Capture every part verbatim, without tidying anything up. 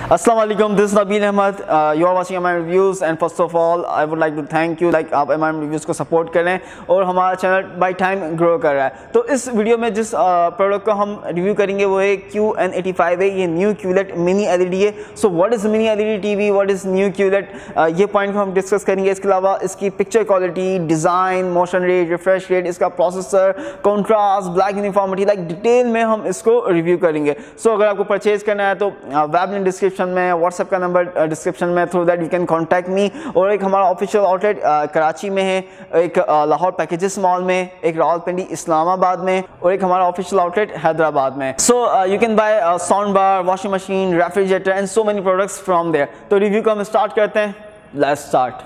अस्सलाम वालेकुम, this Nabeel Ahmed, you are watching M I reviews and first of all I would like to thank you like आप M I reviews को support करें और हमारा channel by time grow कर रहा है। तो इस वीडियो में जिस प्रोडक्ट को हम रिव्यू करेंगे वो है क्यू एन एटी फाइव है। ये new QLED mini L E D है। So what is mini L E D TV, what is new QLED, ये पॉइंट को हम डिस्कस करेंगे। इसके अलावा इसकी picture quality, design, motion rate, refresh rate, इसका processor, contrast, black uniformity, like detail में हम इसको रिव्यू करेंगे। सो so, अगर आपको परचेज करना है तो वेब लिंक डिस्क्रिप्शन में, व्हाट्सएप का नंबर डिस्क्रिप्शन में, through that you can contact me. और एक हमारा ऑफिशियल आउटलेट कराची में है, एक लाहौर पैकेजेस मॉल में, एक रावलपिंडी इस्लामाबाद में और एक हमारा ऑफिशियल आउटलेट हैदराबाद में। So you can buy sound bar, washing machine, refrigerator and so many products from there. तो रिव्यू को हम स्टार्ट करते हैं। Let's start.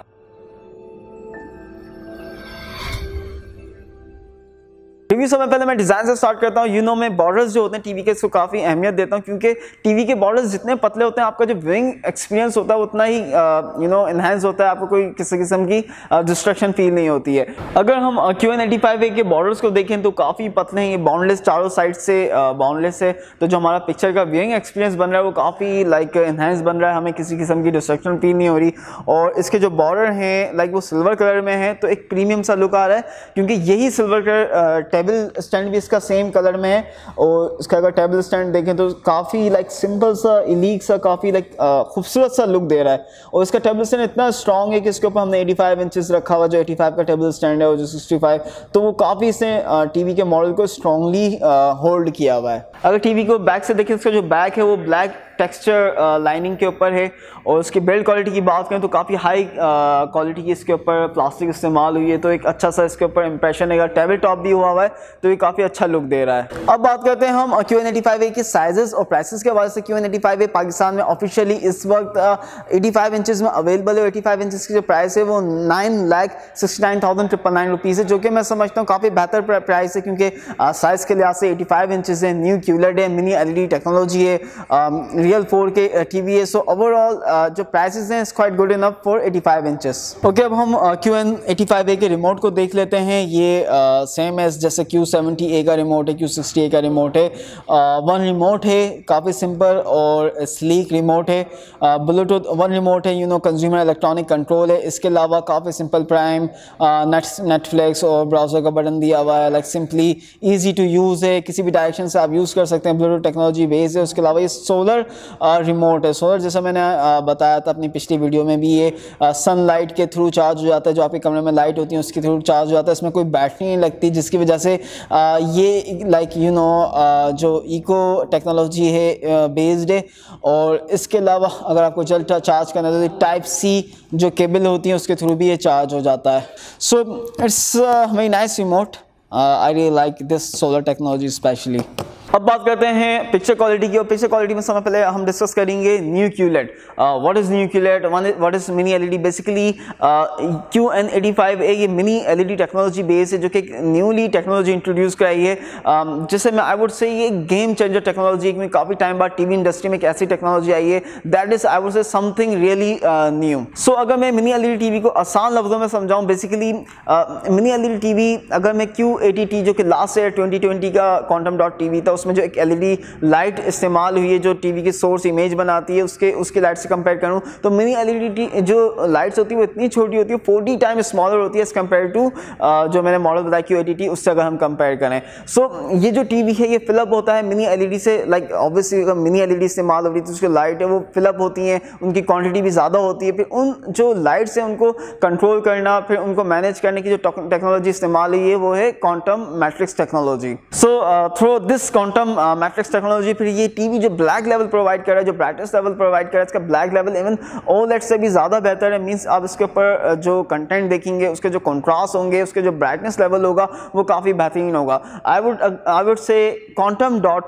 रिव्यू समय पहले मैं डिज़ाइन से स्टार्ट करता हूँ। यू नो मैं बॉर्डर्स जो होते हैं टीवी के, इसको काफ़ी अहमियत देता हूँ क्योंकि टीवी के बॉर्डर्स जितने पतले होते हैं आपका जो व्यूइंग एक्सपीरियंस होता है उतना ही यू नो इन्हेंस होता है। आपको कोई किसी किस्म की डिस्ट्रक्शन फील नहीं होती है। अगर हम Q N eighty five A के बॉर्डर्स को देखें तो काफ़ी पतले हैं, ये बाउंडलेस चारों साइड से बाउंडलेस है। तो जो हमारा पिक्चर का व्यूइंग एक्सपीरियंस बन रहा है वो काफ़ी लाइक इन्हेंस बन रहा है, हमें किसी किस्म की डिस्ट्रक्शन फील नहीं हो रही। और इसके जो बॉर्डर हैं लाइक वो सिल्वर कलर में है तो एक प्रीमियम सा लुक आ रहा है क्योंकि यही सिल्वर कलर टेबल स्टैंड भी इसका सेम कलर में है। और इसका अगर टेबल स्टैंड देखें तो काफ़ी लाइक सिंपल सा, इलीक सा, काफ़ी लाइक खूबसूरत सा लुक दे रहा है। और इसका टेबल स्टैंड इतना स्ट्रॉन्ग है कि इसके ऊपर हमने पचासी इंचेस रखा हुआ, जो पचासी का टेबल स्टैंड है और जो पैंसठ, तो वो काफ़ी इसने टीवी के मॉडल को स्ट्रांगली होल्ड किया हुआ है। अगर टीवी को बैक से देखें, इसका जो बैक है वो ब्लैक टेक्सचर लाइनिंग के ऊपर है। और उसकी बिल्ड क्वालिटी की बात करें तो काफ़ी हाई क्वालिटी की इसके ऊपर प्लास्टिक इस्तेमाल हुई है, तो एक अच्छा सा इसके ऊपर इंप्रेशन है। अगर टेबल टॉप भी हुआ हुआ है तो ये काफ़ी अच्छा लुक दे रहा है। अब बात करते हैं हम Q N eighty five A के साइजेस और प्राइसेस के हवाले से। Q N eighty five A Pakistan में ऑफिशियली इस वक्त पचासी इंचेस में अवेलेबल है। पचासी इंचेस की जो प्राइस है वो nine lakh sixty nine thousand triple nine rupees है, जो कि मैं समझता हूँ काफ़ी बेहतर प्राइस है क्योंकि साइज़ के लिहाज से पचासी इंचेस है, न्यू क्यूलेट है, mini L E D technology है, रियल फोर के टीवी है। सो ओवरऑल जो प्राइसेस हैं it's quite good enough for पचासी इंचेस। ओके, अब हम Q N eighty five A के रिमोट को देख लेते हैं। ये सेम एज जैसे क्यू सेवेंटी ए का रिमोट है, क्यू सिक्सटी ए का रिमोट है। वन रिमोट है, काफ़ी सिंपल और स्लीक रिमोट है। ब्लूटूथ वन रिमोट है, you know consumer electronic control है। इसके अलावा काफ़ी सिंपल प्राइम, नेट नेटफ्लिक्स और ब्राउज़र का बटन दिया हुआ है, like simply easy to use है, किसी भी डायरेक्शन से आप यूज़ कर सकते हैं। ब्लूटूथ टेक्नोलॉजी बेस्ड है। उसके अलावा ये सोलर रिमोट है। सोलर जैसा मैंने बताया था अपनी पिछली वीडियो में भी, ये सनलाइट के थ्रू चार्ज हो जाता है। जो आपके कमरे में लाइट होती है उसके थ्रू चार्ज हो जाता है। इसमें कोई बैटरी नहीं लगती, जिसकी वजह से आ, ये लाइक यू नो जो इको टेक्नोलॉजी है बेस्ड है। और इसके अलावा अगर आपको जल्द चार्ज करना है तो टाइप सी जो केबल होती है उसके थ्रू भी ये चार्ज हो जाता है। So it's very nice remote. I really like this solar technology specially. अब बात करते हैं पिक्चर क्वालिटी की। और पिक्चर क्वालिटी में समय पहले हम डिस्कस करेंगे new QLED. What is new QLED, what is mini LED. Basically Q N eighty five A ये मिनी एलईडी टेक्नोलॉजी बेस है जो कि न्यूली टेक्नोलॉजी इंट्रोड्यूस कराई है, uh, जिससे मैं आई वुड से ये गेम चेंजर टेक्नोलॉजी में काफ़ी टाइम बाद टीवी इंडस्ट्री में एक ऐसी टेक्नोलॉजी आई है that is I would say something really new. So अगर मैं मिनी एलईडी टीवी को आसान लफ्ज़ों में समझाऊँ, बेसिकली मिनी एलईडी टीवी अगर मैं क्यू एटी टी जो कि लास्ट ईयर ट्वेंटी ट्वेंटी का क्वांटम डॉट टीवी था उसमें जो एक एलईडी लाइट इस्तेमाल हुई है जो टीवी की सोर्स इमेज बनाती है, उसके उसके लाइट से कंपेयर करूं तो मिनी एलईडी जो लाइट्स होती है वो इतनी छोटी होती है, फोर्टी टाइम स्मॉलर होती है एज कंपेयर टू जो मैंने मॉडल बताया क्यू एटी टी, उससे अगर हम कंपेयर करें। सो so, ये जो टीवी है ये फिलअप होता है मिनी एलईडी से। लाइक ऑब्वियसली अगर मिनी एलईडी इस्तेमाल हो रही है तो उसकी लाइट है वो फिलअप होती हैं, उनकी क्वान्टिटी भी ज़्यादा होती है। फिर उन जो लाइट्स हैं उनको कंट्रोल करना, फिर उनको मैनेज करने की जो टेक्नोलॉजी इस्तेमाल हुई है वो है quantum matrix technology. So through this quantum matrix technology फिर ये टीवी जो ब्लैक लेवल प्रोवाइड कर रहा है, जो ब्राइटनेस लेवल प्रोवाइड कर रहा है, इसका ब्लैक लेवल इवन ओलेड से भी ज़्यादा बेहतर है। मींस आप इसके ऊपर जो कंटेंट देखेंगे, उसके जो कंट्रास्ट होंगे, उसके जो ब्राइटनेस लेवल होगा वो काफ़ी बेहतरीन होगा। I would I would say quantum dot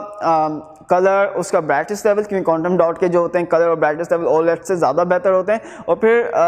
का कलर, उसका ब्राइटनेस लेवल, क्योंकि क्वांटम डॉट के जो होते हैं कलर और ब्राइटनेस लेवल ओलेड से ज़्यादा बेहतर होते हैं। और फिर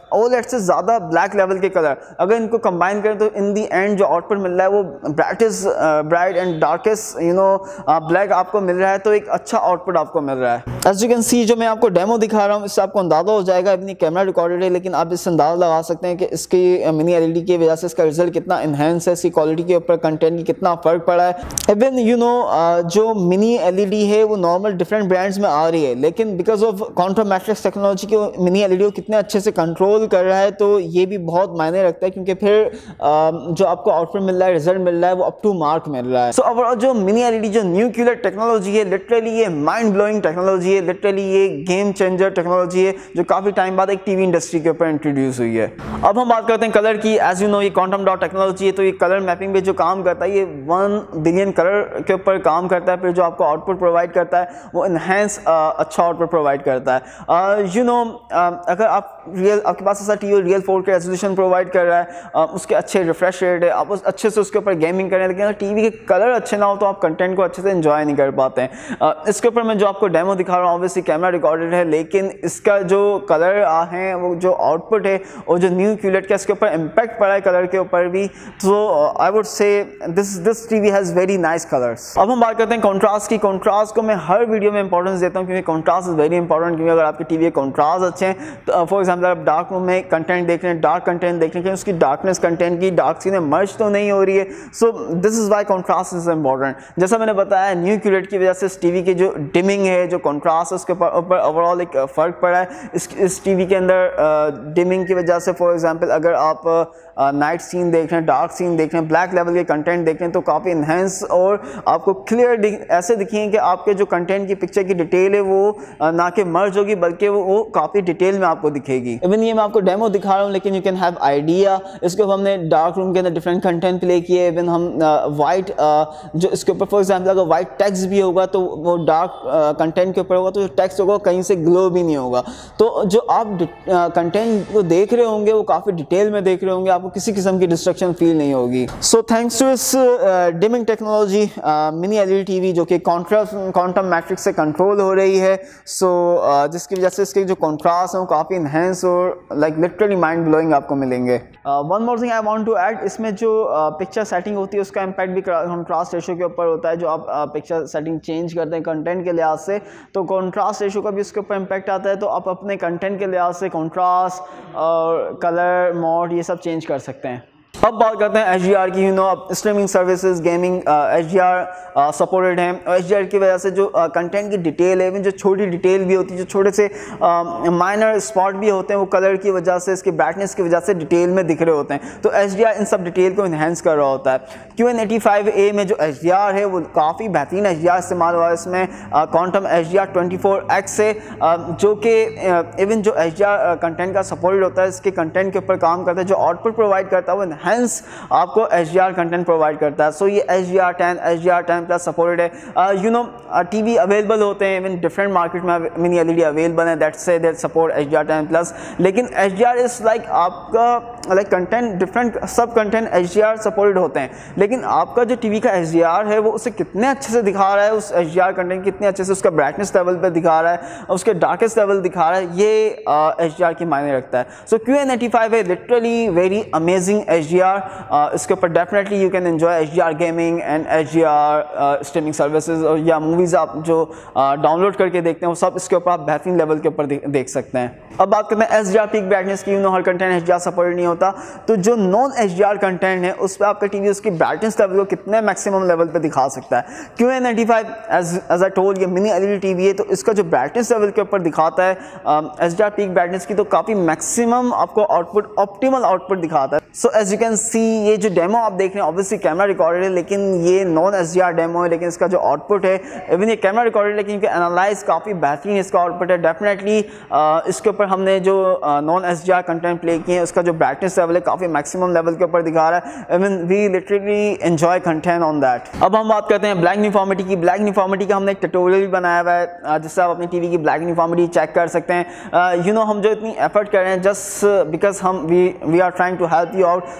ओलेड से ज़्यादा ब्लैक लेवल के कलर अगर इनको कंबाइन करें तो इन दी एंड जो आउटपुट मिल रहा है वो brightest bright and darkest you know black आपको मिल रहा है, तो एक अच्छा आउटपुट आपको मिल रहा है। एज यू कैन सी जो मैं आपको डेमो दिखा रहा हूँ इससे आपको अंदाजा हो जाएगा, अपनी कैमरा रिकॉर्डेड है लेकिन आप इससे अंदाजा लगा सकते हैं कि इसकी मिनी एलईडी की वजह से इसका रिजल्ट कितना इनहेंस है, इसकी क्वालिटी के ऊपर कंटेंट की कितना फ़र्क पड़ा है। इवन यू नो जो मिनी एलईडी है वो नॉर्मल डिफरेंट ब्रांड्स में आ रही है, लेकिन because of quantum matrix technology की मिनी एलईडी को कितने अच्छे से कंट्रोल कर रहा है, तो ये भी बहुत मायने रखता है क्योंकि फिर जो आपको आउटपुट मिल रहा है, रिजल्ट मिल रहा है वो अप टू मार्क मिल रहा है। सो ओवरऑल जो मिनी एलईडी जो न्यू क्यूलर टेक्नोलॉजी है, लिटरली ये माइंड ब्लोइंग टेक्नोलॉजी है, लिटरली ये गेम चेंजर टेक्नोलॉजी है जो काफ़ी टाइम बाद एक टीवी इंडस्ट्री के ऊपर इंट्रोड्यूस हुई है। अब हम बात करते हैं कलर की। एज यू नो ये क्वांटम डॉट टेक्नोलॉजी है, तो ये कलर मैपिंग पे जो काम करता है ये वन बिलियन कलर के ऊपर काम करता है, फिर जो आपको आउटपुट प्रोवाइड करता है वो इनहेंस अच्छा आउटपुट प्रोवाइड करता है। यू नो अगर आप रियल आपके पास ऐसा TV real four K resolution provide कर रहा है, uh, उसके अच्छे रिफ्रेश रेट है, आप उस अच्छे से उसके ऊपर गेमिंग करें, लेकिन अगर टीवी के कलर अच्छे ना हो तो आप कंटेंट को अच्छे से एंजॉय नहीं कर पाते हैं। uh, इसके ऊपर मैं जो आपको डेमो दिखा रहा हूँ ऑब्वियसली कैमरा रिकॉर्डेड है, लेकिन इसका जो कलर हैं वो जो आउटपुट है और जो न्यू क्यूलेट का इसके ऊपर इम्पैक्ट पड़ा है कलर के ऊपर भी, तो I would say this this TV has very nice colours. अब हम बात करते हैं कॉन्ट्रास्ट की। कॉन्ट्रास्ट को मैं हर वीडियो में इंपॉर्टेंस देता हूँ क्योंकि कॉन्ट्रास्ट इज वेरी इंपॉर्टेंट, क्योंकि अगर आपके टीवी के कॉन्ट्रास्ट अच्छे हैं तो फॉर एग्जाम्पल आप डार्क रूम में कंटेंट देख रहे हैं, डार्क कंटेंट देख रहे हैं, उसकी डार्कनेस कंटेंट की डार्क सीन में मर्ज तो नहीं हो रही है, so this is why contrast is important. जैसा मैंने बताया न्यू क्यूलेट की वजह से इस टीवी की जो डिमिंग है, जो कॉन्ट्रास्ट है उसके ऊपर ओवरऑल एक फ़र्क पड़ा है। इस इस टीवी के अंदर डिमिंग की वजह से फॉर एग्जांपल अगर आप नाइट सीन देख रहे हैं, डार्क सीन देख रहे हैं, ब्लैक लेवल के कंटेंट देख रहे हैं तो काफ़ी इनहेंस और आपको क्लियर ऐसे दिखेंगे कि आपके जो कंटेंट की पिक्चर की डिटेल है वो ना कि मर्ज होगी बल्कि वो, वो काफ़ी डिटेल में आपको दिखेगी। इवन ये मैं आपको डेमो दिखा रहा हूँ लेकिन यू कैन हैव आइडिया। इसके ऊपर हमने डार्क रूम के अंदर डिफरेंट कंटेंट प्ले किए। इवन हम वाइट जो इसके ऊपर फॉर एग्जाम्पल अगर वाइट टेक्स्ट भी होगा तो वो डार्क कंटेंट के ऊपर होगा तो टेक्स्ट होगा कहीं से ग्लो भी नहीं होगा, तो जो आप कंटेंट को देख रहे होंगे वो काफ़ी डिटेल में देख रहे होंगे, आपको किसी किस्म की डिस्ट्रक्शन फील नहीं होगी। सो थैंक्स टू इस dimming technology mini LED TV जो कि क्वांटम मैट्रिक्स से कंट्रोल हो रही है, सो so, uh, जिसकी वजह से इसके जो कॉन्ट्रास्ट है वो काफ़ी इनहेंस और लाइक लिटरली माइंड ब्लोइंग आपको मिलेंगे। One more thing I want to add, इसमें जो पिक्चर uh, सेटिंग होती है उसका इम्पैक्ट भी कॉन्ट्रास्ट रेशो के ऊपर होता है। जो आप पिक्चर uh, सेटिंग चेंज करते हैं कंटेंट के लिहाज से तो कॉन्ट्रास्ट रेशो का भी उसके ऊपर इम्पैक्ट आता है, तो आप अपने कंटेंट के लिहाज से कॉन्ट्रास्ट और कलर मोड ये सब चेंज कर सकते हैं। अब बात करते हैं एच डी आर की। यू नो अब streaming services gaming H D R supported हैं, और एच डी आर की वजह से जो कंटेंट uh, की डिटेल है, जो छोटी डिटेल भी होती है, जो छोटे से माइनर uh, स्पॉट भी होते हैं वो कलर की वजह से, इसके ब्राइटनेस की वजह से डिटेल में दिख रहे होते हैं, तो एच डी आर इन सब डिटेल को इन्हेंस कर रहा होता है। Q N eighty five A में जो एच डी आर है वो काफ़ी बेहतरीन एच डी आर इस्तेमाल हुआ है। इसमें quantum H D R twenty four X है uh, जो कि इवन uh, जो एच डी आर कंटेंट का सपोर्टेड होता है इसके कंटेंट के ऊपर काम करता है, जो आउटपुट प्रोवाइड करता है वो हैंस आपको H D R content provide करता है। सो so, ये H D R ten H D R ten plus supported है। यू नो टीवी अवेलेबल होते हैं इवन डिफरेंट मार्केट में मिनी एलईडी अवेलेबल है दैट से that support H D R ten plus, लेकिन H D R is like आपका like content different सब कंटेंट एच डी आर सपोर्टेड होते हैं, लेकिन आपका जो टीवी का एच डी आर है वो उसे कितने अच्छे से दिखा रहा है, उस एच डी आर कंटेंट कितने अच्छे से उसका ब्राइटनेस लेवल पे दिखा रहा है, उसके डार्केस्ट लेवल दिखा रहा है, ये एच डी आर की मायने रखता है। So Q N eighty five है literally very amazing H D R. Uh, इसके ऊपर definitely you can enjoy H D R gaming and H D R streaming services, और या मूवीज़ आप जो डाउनलोड uh, करके देखते हैं वो सब इसके ऊपर आप बेहतरीन लेवल के ऊपर दे, देख सकते हैं। अब बात करते हैं H D R peak brightness की। यू नो हर content H D R support नहीं होता, तो जो non H D R content है उस पर आपका टीवी उसकी ब्राइटनेस लेवल को कितने मैक्सिमम लेवल पे दिखा सकता है। Q N ninety five as as I told ये मिनी एलईडी टीवी है, तो इसका जो ब्राइटनेस लेवल के ऊपर दिखाता है H D R peak brightness की, तो काफ़ी मैक्सिमम आपको आउटपुट ऑप्टिमल आउटपुट दिखाता है। So as you can see ये जो डेमो आप देख रहे हैं ऑब्वियसली कैमरा रिकॉर्डेड है, लेकिन ये non H D R demo है, लेकिन इसका जो आउटपुट है इवन ये कैमरा रिकॉर्डेड है, लेकिन इनका एनालाइज काफ़ी बेहतरीन इसका आउटपुट है। डेफिनेटली इसके ऊपर हमने जो non H D R content play किए हैं उसका जो ब्राइटनेस लेवल है काफ़ी मैक्सिमम लेवल के ऊपर दिखा रहा है, even we literally enjoy content on that. अब हम बात करते हैं ब्लैक यूनिफॉर्मिटी की। ब्लैक यूनिफॉर्मिटी का हमने एक ट्यूटोरियल भी बनाया हुआ है जिससे आप अपनी टीवी की ब्लैक यूनिफॉर्मिटी चेक कर सकते हैं। यू नो हम जो इतनी एफर्ट कर रहे हैं जस्ट बिकॉज हम we we are trying to help you out,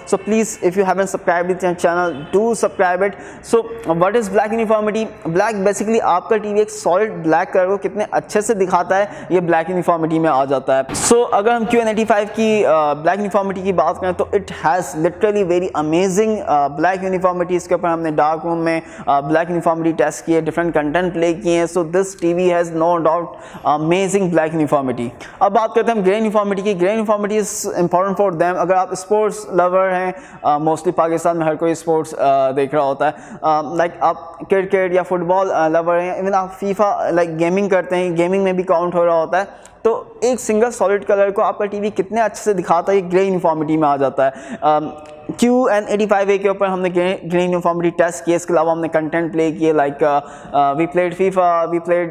So please, if you haven't subscribed to the channel, do subscribe it. So what is black uniformity? Black basically आपका TV एक solid black colour को कितने अच्छे से दिखाता है, ये black uniformity में आ जाता है. सो so, अगर हम क्यू एन एटी फाइव की ब्लैक यूनिफॉर्मिटी की बात करें तो it has literally very amazing black uniformity. इसके ऊपर हमने डार्क रूम में ब्लैक यूनिफॉर्मिटी टेस्ट किए, डिफरेंट कंटेंट प्ले किए हैं. So this TV has no doubt amazing black uniformity. अब बात करते हैं हम ग्रे यूनिफॉर्मिटी की. Grey uniformity is important for them. अगर आप स्पोर्ट्स लवर हैं, मोस्टली uh, पाकिस्तान में हर कोई स्पोर्ट्स uh, देख रहा होता है, लाइक uh, like आप क्रिकेट या फुटबॉल लवर हैं, इवन आप फीफा लाइक गेमिंग करते हैं, गेमिंग में भी काउंट हो रहा होता है, तो एक सिंगल सॉलिड कलर को आपका टीवी कितने अच्छे से दिखाता है, ये ग्रे यूनिफॉर्मिटी में आ जाता है. Q N eighty five A के ऊपर हमने ग्रे यूनिफॉर्मिटी टेस्ट किए. इसके अलावा हमने कंटेंट प्ले किए, like we played FIFA, we played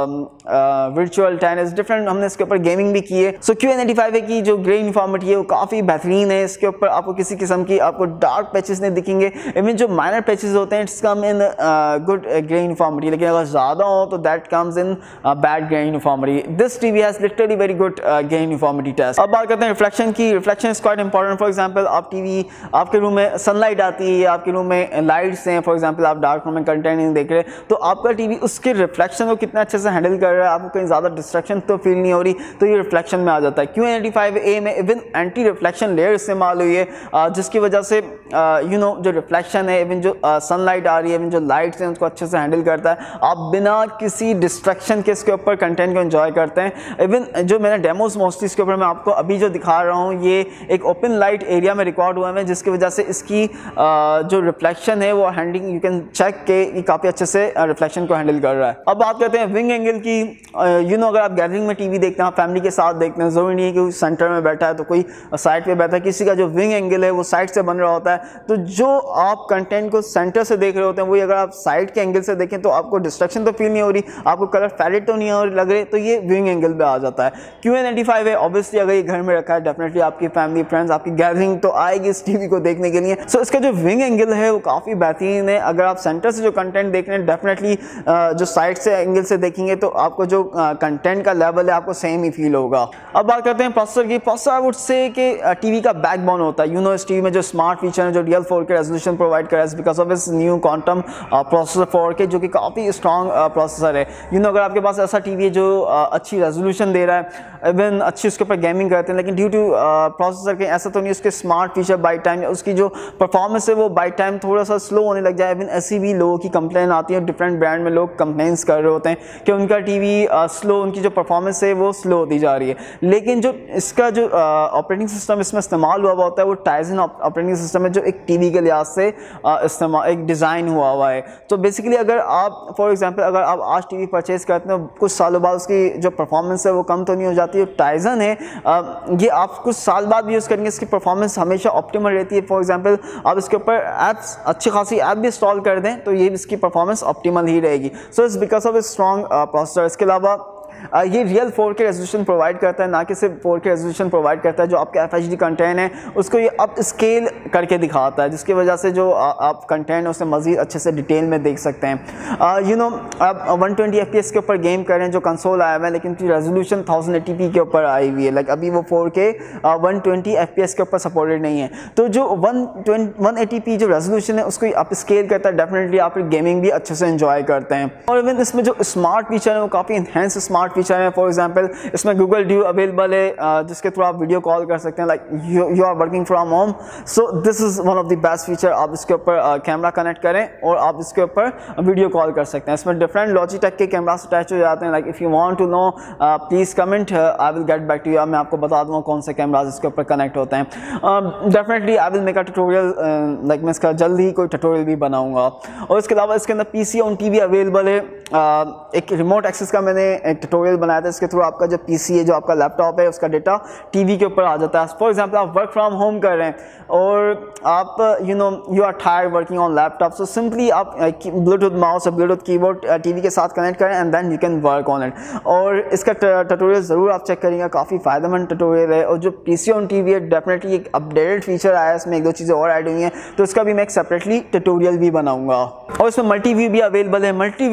virtual tennis, different हमने इसके ऊपर गेमिंग भी किए. So Q N eighty five A की जो ग्रे यूनिफॉर्मिटी है वो काफ़ी बेहतरीन है. इसके ऊपर आपको किसी किस्म की आपको डार्क पैचेस नहीं दिखेंगे. इवन जो माइनर पैचेस होते हैं it's come in good grey uniformity, लेकिन अगर ज़्यादा हो तो that comes in bad grey uniformity. This TV has literally very good grey uniformity test. अब बात करते हैं रिफ्लेक्शन की. Reflection is quite important. For example आप टीवी, आपके रूम में सनलाइट आती है, आपके रूम में लाइट्स हैं, फॉर एग्जांपल आप डार्क रूम में कंटेंट नहीं देख रहे, तो आपका टीवी उसके रिफ्लेक्शन को कितना अच्छे से हैंडल कर रहा है, आपको कहीं ज़्यादा डिस्ट्रैक्शन तो फील नहीं हो रही, तो ये रिफ्लेक्शन में आ जाता है. Q N eighty five A में इवन एंटी रिफ्लेक्शन लेयर इस्तेमाल हुई है, जिसकी वजह से यू नो जो रिफ्लेक्शन है, इवन जो सनलाइट आ रही है, इवन जो लाइट्स हैं उसको अच्छे से हैंडल करता है. आप बिना किसी डिस्ट्रैक्शन के इसके ऊपर कंटेंट को एंजॉय करते हैं. इवन जो मैंने डेमोज मोस्टली इसके ऊपर मैं आपको अभी जो दिखा रहा हूँ, ये एक ओपन लाइट एरिया में रिकॉर्ड हुआ है, जिसकी वजह से इसकी uh, जो रिफ्लेक्शन है वो हैंडलिंग यू कैन चेक के काफ़ी अच्छे से रिफ्लेक्शन को हैंडल कर रहा है. अब बात करते हैं विंग एंगल की. यू नो अगर आप गैदरिंग में टीवी देखते हैं, फैमिली के साथ देखते हैं, ज़रूरी नहीं है कि सेंटर में बैठा है तो कोई साइड पे बैठा है, किसी का जो विंग एंगल है वो साइड से बन रहा होता है, तो जो आप कंटेंट को सेंटर से देख रहे होते हैं वही अगर आप साइड के एंगल से देखें तो आपको डिस्ट्रैक्शन तो फील नहीं हो रही, आपको कलर फैलेट तो नहीं हो लग रहे, तो ये विंग एंगल पे आ जाता है. क्यू एन एटी फाइव है, ऑब्वियसली अगर ये घर में रखा है डेफिनेटली आपकी फैमिली फ्रेंड्स आपकी गैदरिंग तो आएगी इस टीवी को देखने के लिए. सो so, इसका जो विंग एंगल है वो काफ़ी बेहतरीन है. अगर आप सेंटर से जो कंटेंट देख रहे हैं डेफिनेटली जो साइड से एंगल से देखेंगे तो आपको जो कंटेंट का लेवल है आपको सेम ही फील होगा. अब बात करते हैं प्रोसेसर की. प्रोसेसर आई वुड से कि टीवी का बैकबोन होता है. यू नो इस टीवी में जो स्मार्ट फीचर है, जो real four K resolution provide कर रहा है बिकॉज ऑफ इस new quantum processor four K, जो कि काफ़ी स्ट्रॉन्ग प्रोसेसर है. यू नो अगर आपके पास ऐसा टीवी है जो अच्छी रेजोल्यूशन दे रहा है, इवन अच्छी उसके ऊपर गेमिंग करते हैं, लेकिन ड्यू टू प्रोसेसर के ऐसा तो नहीं उसके स्मार्ट फीचर बाई टाइम उसकी जो परफॉर्मेंस है वो बाई टाइम थोड़ा सा स्लो होने लग जाए. इवन ऐसी भी लोगों की कंप्लेन आती है, डिफरेंट ब्रांड में लोग कंप्लेंट्स कर रहे होते हैं कि उनका टीवी स्लो, उनकी जो परफॉर्मेंस है वो स्लो होती जा रही है. लेकिन जो इसका जो ऑपरेटिंग सिस्टम इसमें इस्तेमाल हुआ होता है वो टाइजन ऑपरेटिंग सिस्टम है, जो एक टीवी के लिहाज से इस्तेमाल एक डिज़ाइन हुआ हुआ है. तो बेसिकली अगर आप फॉर एग्जांपल अगर आप आज टीवी परचेज करते हैं, कुछ सालों बाद उसकी जो परफॉर्मेंस है वो कम तो नहीं हो जाती. टाइजन है ये आप कुछ साल बाद भी यूज़ करेंगे, इसकी परफॉर्मेंस हमेशा ऑप्टिमल रहती है. फॉर एग्जांपल आप इसके ऊपर ऐप्स अच्छी खासी ऐप भी इंस्टॉल कर दें तो ये इसकी परफॉर्मेंस ऑप्टिमल ही रहेगी. So it's because of a strong processor. इसके अलावा Uh, ये real four K resolution provide करता है, ना कि सिर्फ फोर के रेजोल्यूशन प्रोवाइड करता है. जो आपका एफ एच डी कंटेंट है उसको ये अप स्केल करके दिखाता है, जिसकी वजह से जो uh, आप कंटेंट है उसे मज़ीद अच्छे से डिटेल में देख सकते हैं. यू नो आप one twenty F P S के ऊपर गेम कर रहे हैं, जो कंसोल आया हुआ है, लेकिन रेजोल्यूशन थाउजेंड एटी पी के ऊपर आई हुई है. लाइक अभी वो four K one twenty F P S के ऊपर सपोर्टेड नहीं है. तो जो one twenty one eighty P जो रेजोल्यूशन है उसको अप स्केल करता है, डेफिनेटली आप गेमिंग भी अच्छे से एंजॉय करते हैं. और इवन इसमें जो स्मार्ट फीचर है वो काफ़ी इनहेंस स्मार्ट फीचर है. फॉर एग्जांपल इसमें गूगल ड्यू अवेलेबल है, जिसके थ्रू आप वीडियो कॉल कर सकते हैं, like you are working from home. So this is one of the best feature. आप इसके ऊपर कैमरा कनेक्ट करें और आप इसके ऊपर वीडियो कॉल कर सकते हैं. इसमें डिफरेंट लॉजिटेक के कैमरास अटैच हो जाते हैं. Like if you want to know please comment, I will get back to you. मैं आपको बता दूँगा कौन से कैमराज इसके ऊपर कनेक्ट होते हैं. Definitely I will make a tutorial, like मैं इसका जल्द ही कोई ट्यूटोरियल भी बनाऊँगा. और इसके अलावा इसके अंदर P C on T V available है. uh, एक रिमोट एक्सेस का मैंने एक ट्यूटोरियल बनाया था, इसके थ्रू आपका जो पीसी है, जो आपका लैपटॉप है, उसका डेटा टीवी के ऊपर आ जाता है. फॉर एग्जांपल आप वर्क फ्रॉम होम कर रहे हैं और आप you know you are tired working on laptop, so simply आप ब्लूटूथ माउस और ब्लूटूथ कीबोर्ड टीवी के साथ कनेक्ट करें and then you can work on it. और इसका ट्यूटोरियल ज़रूर आप चेक करिएगा, काफ़ी फ़ायदेमंद ट्यूटोरियल है. और जो पीसी ऑन टीवी है डेफिनेटली एक अपडेटेड फीचर आया है, इसमें एक दो चीज़ें और ऐड हुई हैं, तो इसका भी मैं एक सेपरेटली ट्यूटोरियल भी बनाऊँगा. और इसमें मल्टी व्यू भी अवेलेबल है. Multi view is quite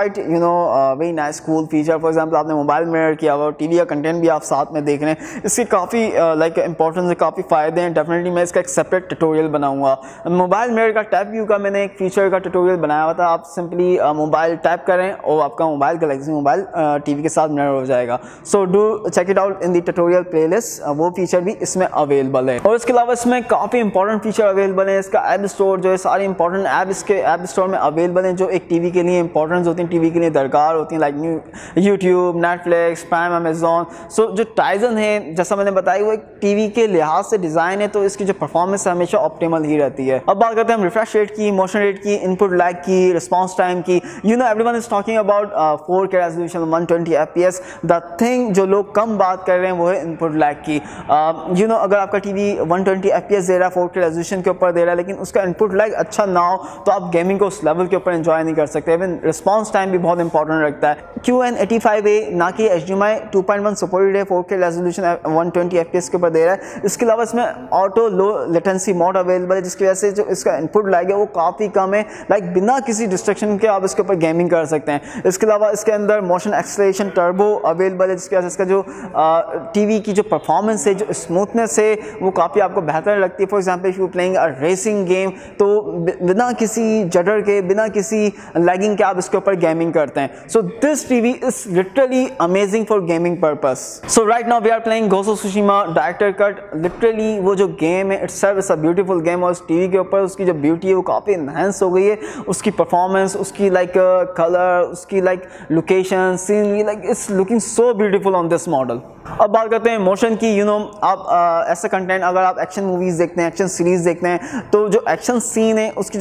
quite you know very nice cool feature. For example आपने मोबाइल मिरर किया हुआ, टीवी का कंटेंट भी आप साथ में देख रहे हैं, इसके काफ़ी लाइक इंपॉर्टेंस है, काफ़ी फ़ायदे हैं। डेफिनेटली मैं इसका एक सेपरेट ट्यूटोरियल बनाऊंगा। मोबाइल मिरर का टैप व्यू का मैंने एक फीचर का ट्यूटोरियल बनाया हुआ था। आप सिंपली मोबाइल टैप करें और आपका मोबाइल गैलेक्सी मोबाइल टीवी के साथ मिरर हो जाएगा। So do check it out in the tutorial playlist, वो फीचर भी इसमें अवेलेबल है। और इसके अलावा इसमें काफ़ी इंपॉर्टेंट फीचर अवेलेबल है। इसका ऐप स्टोर जो है, सारी इंपॉर्टेंट ऐप इसके ऐप स्टोर में अवेलेबल हैं जो एक टीवी के लिए इंपॉर्टेंट होती हैं, टीवी के लिए दरकार होती हैं, like YouTube, Netflix, Prime, Amazon. So जो टाइजन है जैसा मैंने बताया वो एक टीवी के लिहाज से डिज़ाइन है, तो इसकी जो परफॉर्मेंस है हमेशा ऑप्टिमल ही रहती है। अब बात करते हैं हम रिफ्रेश रेट की, मोशन रेट की, इनपुट लैग की, रिस्पॉन्स टाइम की। You know everyone is talking about four K resolution one twenty F P S. The thing जो लोग कम बात कर रहे हैं वो है इनपुट लैग की। यू नो अगर आपका TV one twenty F P S दे रहा है, फोर के रेजोल्यूशन के ऊपर दे रहा है, लेकिन उसका इनपुट लैग अच्छा ना हो तो आप गेमिंग को उस लेवल के ऊपर एंजॉय नहीं कर सकते। इवन रिस्पॉन्स टाइम भी बहुत इंपॉर्टेंट रखता है। Q N eighty five A ना कि H D M I two point one supported है, four K resolution one twenty F P S के ऊपर दे रहा है। इसके अलावा इसमें auto low latency mode available है, जिसकी वजह से जो इसका इनपुट लैग है वो काफ़ी कम है। लाइक बिना किसी डिस्ट्रक्शन के आप इसके ऊपर गेमिंग कर सकते हैं। इसके अलावा इसके अंदर मोशन एक्सेलरेशन टर्बो अवेलेबल है, जिसकी वजह से इसका जो टीवी की जो परफॉर्मेंस है, जो स्मूथनेस है, वो काफ़ी आपको बेहतर लगती है। For example if you playing a racing game, तो बिना किसी जटर के, बिना किसी लैगिंग के आप इसके ऊपर गेमिंग करते हैं। So this TV is literally amazing for gaming purpose. So right now we are playing Ghost of Tsushima director cut. Literally वो जो गेम है itself is a beautiful game, और उस टीवी के ऊपर उसकी जो ब्यूटी है वो काफ़ी इन्हेंस हो गई है। उसकी परफॉर्मेंस, उसकी लाइक कलर, उसकी like location, scenery, like it's looking so beautiful on this model. अब बात करते हैं मोशन की। यू नो आप आ, ऐसा कंटेंट, अगर आप एक्शन मूवीज़ देखते हैं, एक्शन सीरीज़ देखते हैं, तो जो एक्शन सीन है उसकी जो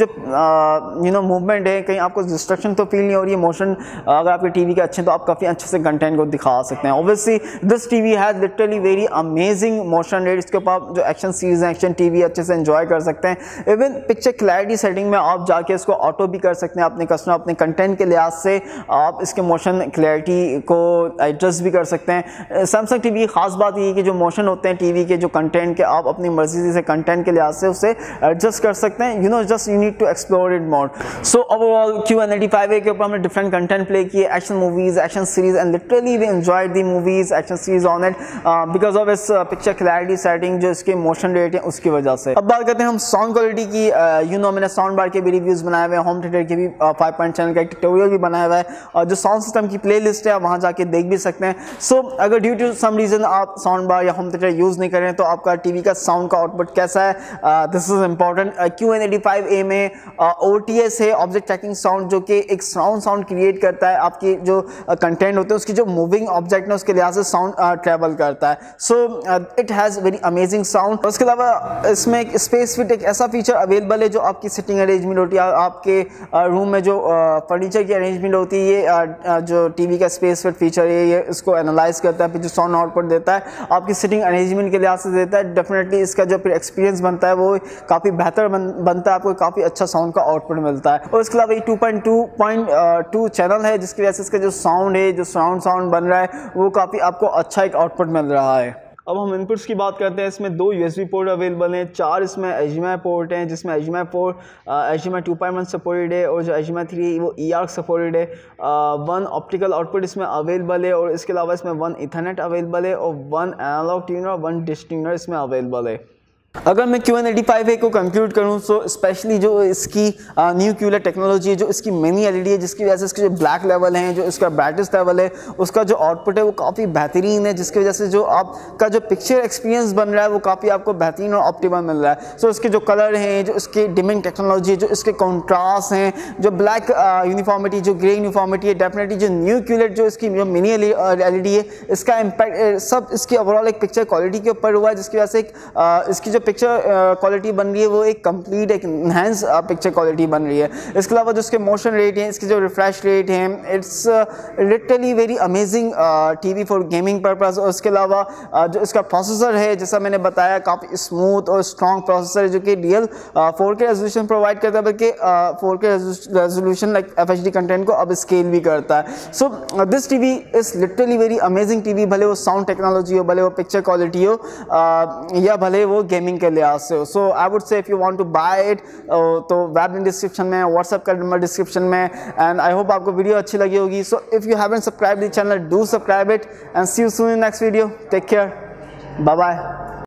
यू नो मूवमेंट है, कहीं आपको डिस्ट्रक्शन तो फील नहीं हो रही है। मोशन अगर आपके टीवी के अच्छे हैं तो आप काफ़ी अच्छे से कंटेंट को दिखा सकते हैं। Obviously this TV has literally very amazing motion rate. इसके ऊपर आप जो एक्शन सीरीज हैं, एक्शन टीवी अच्छे से एंजॉय कर सकते हैं। इवन पिक्चर क्लैरिटी सेटिंग में आप जाके इसको ऑटो भी कर सकते हैं। अपने कस्टमर अपने कंटेंट के लिहाज से आप इसके मोशन क्लैरिटी को एडजस्ट भी कर सकते हैं। सैमसंग टीवी की खास बात ये है कि जो मोशन होते हैं टीवी के, जो कंटेंट के, आप अपनी मर्जी से कंटेंट के लिहाज से उसे एडजस्ट कर सकते हैं। You know just you need to explore it more. So overall Q N eighty five A के ऊपर हमने डिफरेंट कंटेंट प्ले किए, action movies, action series, and literally we enjoyed the movies, action series on it because of इस picture clarity setting, जो इसके motion rate है उसकी वजह से। अब बात करते हैं हम साउंड क्वालिटी की। यू नो मैंने साउंड बार के भी रिव्यूज बनाए हुए हैं, होम थिएटर के भी फाइव पॉइंट चैनल का एक ट्यूटोरियल भी बनाया हुआ है, और जो साउंड सिस्टम की प्ले लिस्ट है आप वहाँ जाके देख भी सकते हैं। सो so, अगर ड्यू टू सम रीजन आप साउंड बार या होम थिएटर यूज नहीं करें तो आपका टीवी का साउंड का आउटपुट कैसा है, this is important. Q N eighty five A में ओ टी एस है, ऑब्जेक्ट ट्रैकिंग साउंड, जो कि एक साउंड साउंड क्रिएट करता है। आपकी जो कंटेंट uh, होते हैं उसकी जो मूविंग ऑब्जेक्ट है उसके लिहाज से साउंड ट्रेवल uh, करता है। So it has very amazing sound. उसके अलावा इसमें एक स्पेस फिट एक ऐसा फीचर अवेलेबल है जो आपकी सिटिंग अरेंजमेंट होती है, आपके रूम uh, में जो फर्नीचर uh, की अरेंजमेंट होती है, ये uh, जो टीवी का स्पेस फिट फीचर है ये इसको एनालाइज करता है, फिर जो साउंड आउटपुट देता है आपकी सिटिंग अरेंजमेंट के लिहाज से देता है। डेफिनेटली इसका जो फिर एक्सपीरियंस बनता है वो काफ़ी बेहतर बन, बनता है, आपको काफ़ी अच्छा साउंड का आउटपुट मिलता है। और इसके अलावा ये two point two point two channel है, जिसकी वजह से इसका जो साउंड है, जो साउंड साउंड बन रहा है वो काफ़ी आपको अच्छा एक आउटपुट मिल रहा है। अब हम इनपुट्स की बात करते हैं। इसमें दो यूएसबी पोर्ट अवेलेबल हैं, चार इसमें H D M I port हैं, जिसमें H D M I port H D M I two point one supported है, और जो H D M I three वो ई आर्क सपोर्टेड है। वन ऑप्टिकल आउटपुट इसमें अवेलेबल है, और इसके अलावा इसमें वन इथरनेट अवेलेबल है, और वन एनालॉग ट्यूनर और वन डिश ट्यूनर इसमें अवेलेबल है। अगर मैं Q N eighty five A को कंक्लूड करूँ तो स्पेशली जो इसकी न्यू क्यूलर टेक्नोलॉजी है, जो इसकी मिनी एलईडी है, जिसकी वजह से इसके जो ब्लैक लेवल हैं, जो इसका ब्राइटनेस लेवल है, उसका जो आउटपुट है वो काफ़ी बेहतरीन है, जिसकी वजह से जो आपका जो पिक्चर एक्सपीरियंस बन रहा है वो काफ़ी आपको बेहतरीन और ऑप्टिमम मिल रहा है। सो so, इसके जो कलर हैं, जो इसके डिमिंग टेक्नोलॉजी है, जो इसके कॉन्ट्रास्ट हैं, जो ब्लैक यूनिफॉर्मिटी, जो ग्रे यूनिफॉर्मिटी है, डेफिनेटली जो न्यू क्यूलर जो इसकी जो मिनी एलईडी है, इसका इम्पैक्ट सब इसकी ओवरऑल एक पिक्चर क्वालिटी के ऊपर हुआ है, जिसकी वजह से एक, uh, इसकी जो पिक्चर क्वालिटी uh, बन रही है वो एक कंप्लीट एक इनहेंस पिक्चर क्वालिटी बन रही है। इसके अलावा जो इसके मोशन रेट हैं, इसके जो रिफ्रेश रेट हैं, it's literally very amazing TV for gaming purpose. और इसके अलावा uh, जो इसका प्रोसेसर है, जैसा मैंने बताया, काफ़ी स्मूथ और स्ट्रॉन्ग प्रोसेसर है, जो कि real four K resolution provide करता है, बल्कि four K resolution like F H D content को अब स्केल भी करता है। So this TV is literally very amazing TV, भले वो साउंड टेक्नोलॉजी हो, भले वो पिक्चर क्वालिटी हो, uh, या भले वो गेमिंग गेमिंग के लिहाज से। So I would say if you want to buy it तो वेब लिंक डिस्क्रिप्शन में, व्हाट्सएप का नंबर डिस्क्रिप्शन में। एंड आई होप आपको वीडियो अच्छी लगी होगी। So if you haven't subscribe the channel, do subscribe it and see you soon in next video. Take care, bye bye.